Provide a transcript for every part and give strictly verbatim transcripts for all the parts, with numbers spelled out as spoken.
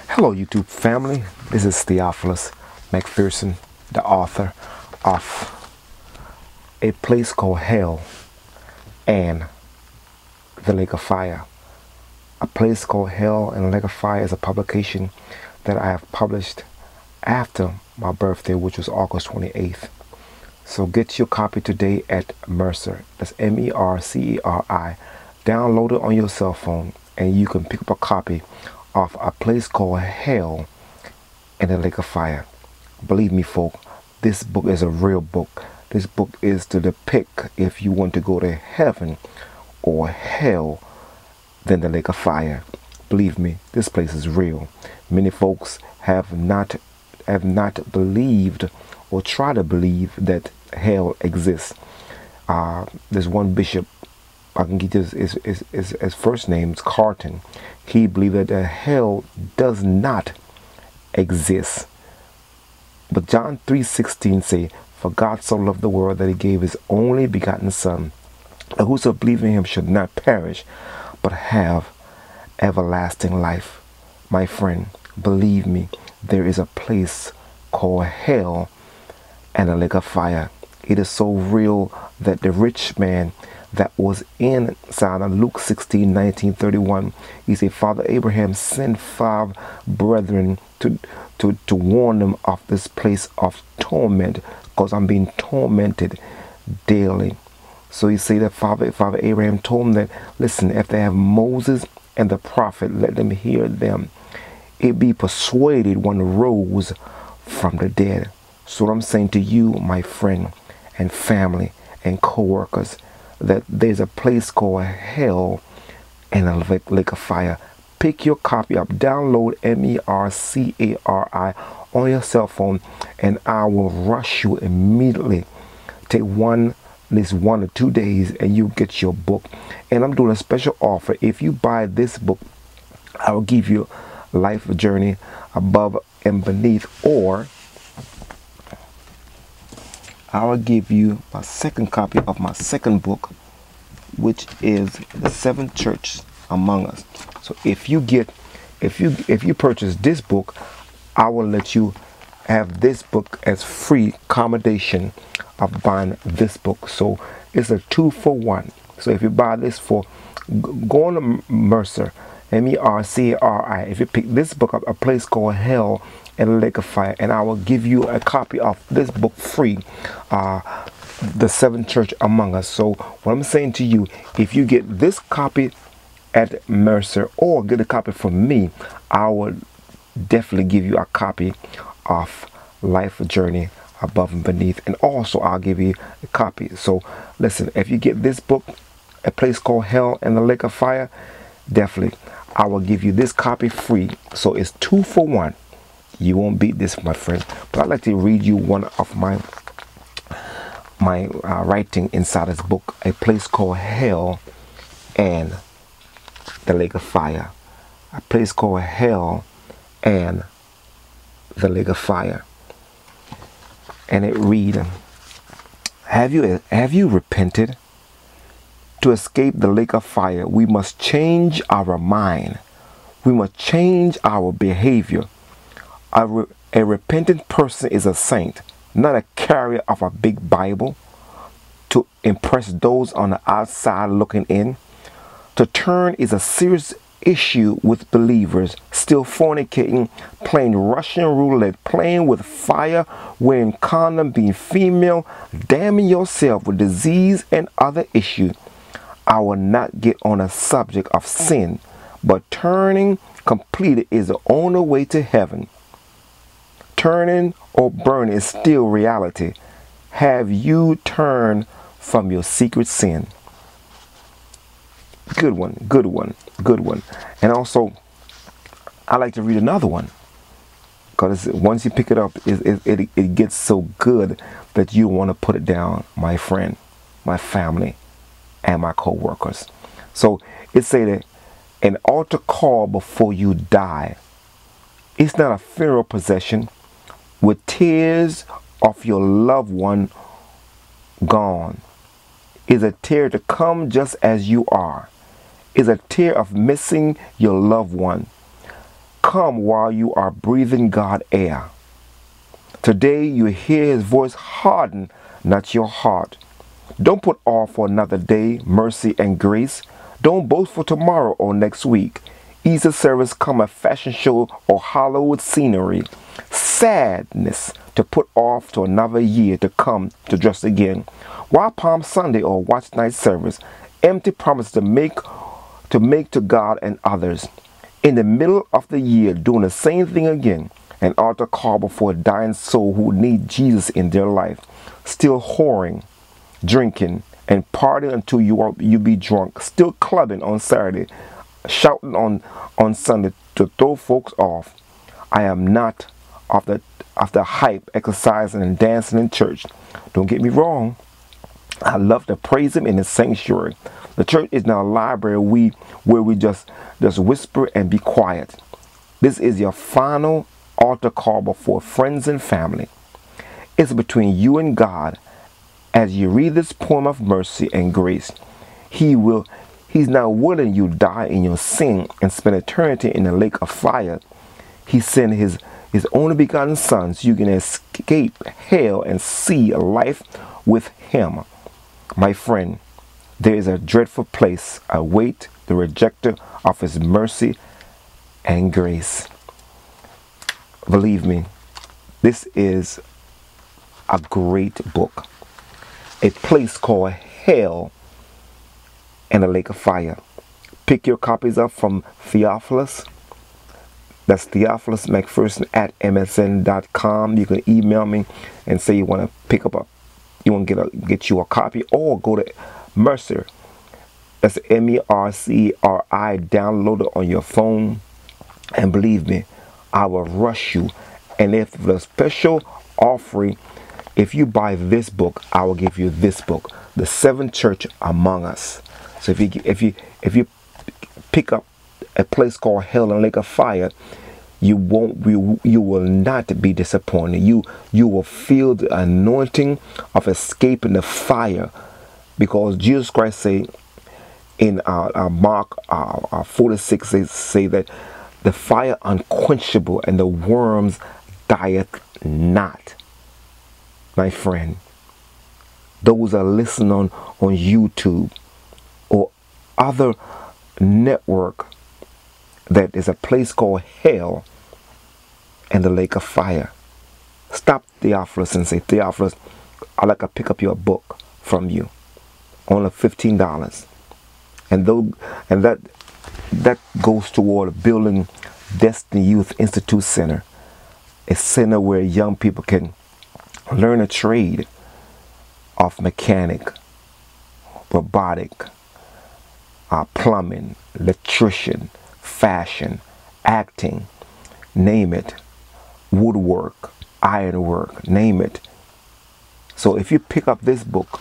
Hello, YouTube family. This is Theophilus McPherson, the author of A Place Called Hell and The Lake of Fire. A Place Called Hell and the Lake of Fire is a publication that I have published after my birthday, which was August twenty-eighth. So get your copy today at Mercer. That's M E R C E R I. Download it on your cell phone and you can pick up a copy of A Place Called Hell and the Lake of Fire. Believe me, folk, this book is a real book. This book is to depict if you want to go to heaven or hell, then the lake of fire. Believe me, this place is real. Many folks have not have not believed or try to believe that hell exists. Uh, there's one bishop, I can get his, his, his, his, his first name's Carton. He believed that the hell does not exist. But John three sixteen say, "For God so loved the world that he gave his only begotten Son, that whoso believe in him should not perish, but have everlasting life." My friend, believe me, there is a place called hell and a lake of fire. It is so real that the rich man that was inside of Luke sixteen, nineteen, thirty-one, he said, "Father Abraham sent five brethren to, to, to warn them of this place of torment, because I'm being tormented daily." So he said that Father, Father Abraham told him that, listen, if they have Moses and the prophet, let them hear them. It be persuaded one rose from the dead. So what I'm saying to you, my friend and family and co-workers, that there's a place called hell and a lake, lake of fire. Pick your copy up, download M E R C A R I on your cell phone, and I will rush you immediately. Take one, at least one or two days, and you get your book. And I'm doing a special offer. If you buy this book, I will give you Life Journey Above and Beneath, or I will give you my second copy of my second book, which is The Seventh Church Among Us. So if you get, if you if you purchase this book, I will let you have this book as free accommodation of buying this book. So it's a two for one. So if you buy this for, go on to Mercer, M E R C A R I. If you pick this book up, A Place Called Hell and a Lake of Fire, and I will give you a copy of this book free, uh, The Seventh Church Among Us. So what I'm saying to you, if you get this copy at Mercer or get a copy from me, I will definitely give you a copy of Life Journey Above and Beneath, and also I'll give you a copy. So listen, if you get this book, A Place Called Hell and the Lake of Fire, definitely I will give you this copy free. So it's two for one. You won't beat this, my friend. But I'd like to read you one of my my uh, writing inside this book, A Place Called Hell and the Lake of Fire. A Place Called Hell and the Lake of Fire. And it read, have you have you repented? To escape the lake of fire, we must change our mind. We must change our behavior. A, re a repentant person is a saint, not a carrier of a big Bible to impress those on the outside looking in. To turn is a serious issue with believers still fornicating, playing Russian roulette, playing with fire, wearing condom, being female, damning yourself with disease and other issues. I will not get on a subject of sin, but turning completed is the only way to heaven. Turning or burning is still reality. Have you turned from your secret sin? Good one, good one, good one. And also, I like to read another one, because once you pick it up, it, it, it, it gets so good that you want to put it down, my friend, my family, and my co-workers. So it say that an altar call before you die. It's not a funeral procession with tears of your loved one gone. It's a tear to come just as you are. It's a tear of missing your loved one. come while you are breathing God air. Today you hear his voice, harden not your heart. Don't put off for another day mercy and grace. Don't boast for tomorrow or next week. Easter service come a fashion show or Hollywood scenery. Sadness to put off to another year to come to dress again. Why Palm Sunday or watch night service? Empty promise to make to make to God and others. In the middle of the year doing the same thing again. An altar call before a dying soul who need Jesus in their life. Still whoring, drinking, and partying until you are you be drunk. Still clubbing on Saturday, shouting on, on Sunday to throw folks off. I am not of the of the hype, exercising and dancing in church. Don't get me wrong. I love to praise him in the sanctuary. The church is not a library we where we just just whisper and be quiet. This is your final altar call before friends and family. It's between you and God. As you read this poem of mercy and grace, he will he's not willing you die in your sin and spend eternity in the lake of fire. He sent his his only begotten son so you can escape hell and see life with him. My friend, there is a dreadful place await the rejecter of his mercy and grace. Believe me, this is a great book. A place called Hell and a Lake of Fire. Pick your copies up from Theophilus. That's Theophilus McPherson at M S N dot com. You can email me and say you want to pick up a, you want to get a get you a copy, or go to Mercer. That's M E R C R I. Download it on your phone, and believe me, I will rush you. And if the special offering, if you buy this book, I will give you this book, The Seventh Church Among Us. So if you if you if you pick up a place called Hell and Lake of Fire, you won't you, you will not be disappointed. You you will feel the anointing of escaping the fire, because Jesus Christ say in uh, uh, Mark uh, uh, forty-six say, say that the fire unquenchable and the worms dieth not. My friend, those are listening on, on YouTube or other network, that is a place called Hell and the Lake of Fire. Stop Theophilus and say, Theophilus, I'd like to pick up your book from you. Only fifteen dollars. And though and that that goes toward building Destiny Youth Institute Center. A center where young people can learn a trade of mechanic, robotic, uh, plumbing, electrician, fashion, acting, name it, woodwork, ironwork, name it. So if you pick up this book,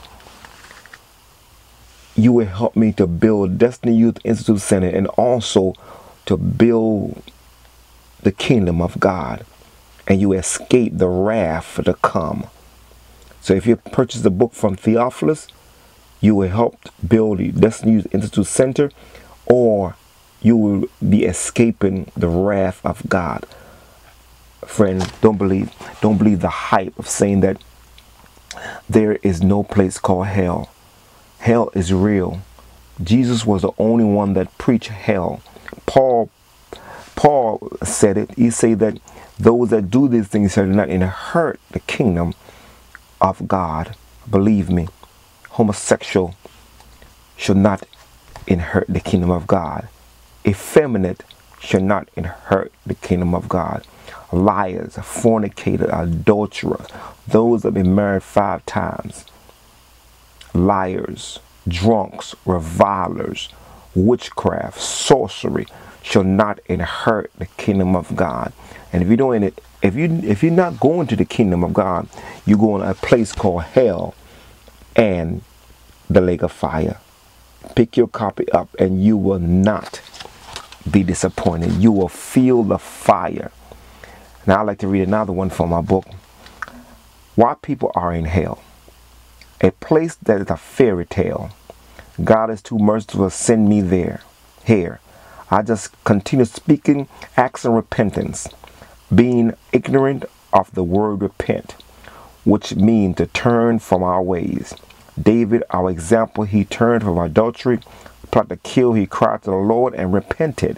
you will help me to build Destiny Youth Institute Center, and also to build the kingdom of God, and you escape the wrath to come. So if you purchase the book from Theophilus, you will help build the Destiny Youth Institute Center, or you will be escaping the wrath of God. Friend, don't believe, don't believe the hype of saying that there is no place called hell. Hell is real. Jesus was the only one that preached hell. Paul, Paul said it. He said that those that do these things shall not inherit the kingdom of God. Believe me, homosexual shall not inherit the kingdom of God. Effeminate shall not inherit the kingdom of God. Liars, fornicators, adulterers, those that have been married five times, liars, drunks, revilers, witchcraft, sorcery shall not inherit the kingdom of God. And if you don't, if you if you're not going to the kingdom of God, you're going to a place called hell and the lake of fire. Pick your copy up, and you will not be disappointed. You will feel the fire. Now I'd like to read another one from my book, Why People Are in Hell. A place that is a fairy tale. God is too merciful to send me there. Here, I just continue speaking acts of repentance, being ignorant of the word repent, which means to turn from our ways. David, our example, he turned from adultery, plot to kill, he cried to the Lord and repented.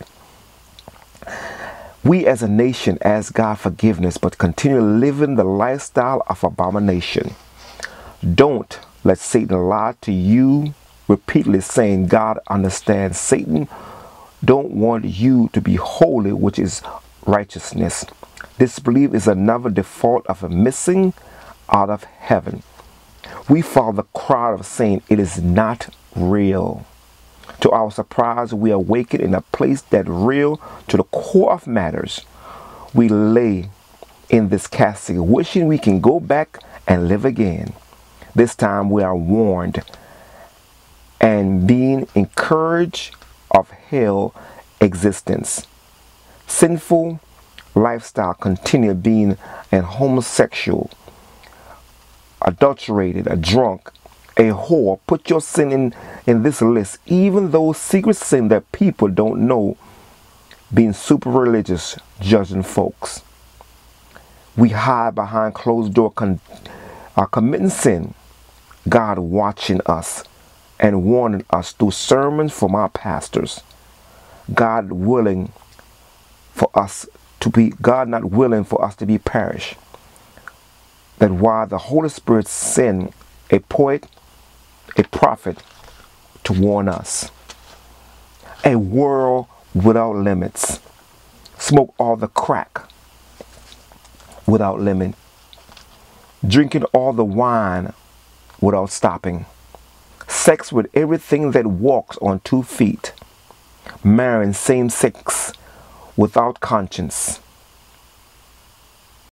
We as a nation ask God forgiveness, but continue living the lifestyle of abomination. Don't let Satan lie to you, repeatedly saying God understands. Satan don't want you to be holy, which is righteousness. Disbelief is another default of a missing out of heaven. We follow the crowd of saying it is not real. To our surprise, we awaken in a place that real to the core of matters. We lay in this casket, wishing we can go back and live again. This time we are warned and being encouraged of hell existence. Sinful lifestyle continue being an homosexual, adulterated, a drunk, a whore. Put your sin in, in this list, even those secret sin that people don't know, being super religious, judging folks. We hide behind closed door, con uh, committing sin. God watching us and warning us through sermons from our pastors. God willing for us to be, God not willing for us to be perished. That while the Holy Spirit sent a poet, a prophet to warn us. A world without limits. Smoke all the crack without limit. Drinking all the wine without stopping. Sex with everything that walks on two feet. Marrying same sex without conscience.